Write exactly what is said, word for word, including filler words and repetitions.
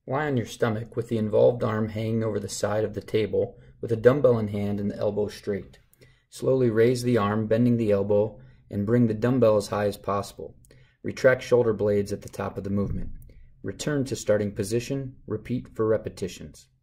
Lie on your stomach with the involved arm hanging over the side of the table with a dumbbell in hand and the elbow straight. Slowly raise the arm, bending the elbow, and bring the dumbbell as high as possible. Retract shoulder blades at the top of the movement. Return to starting position. Repeat for repetitions.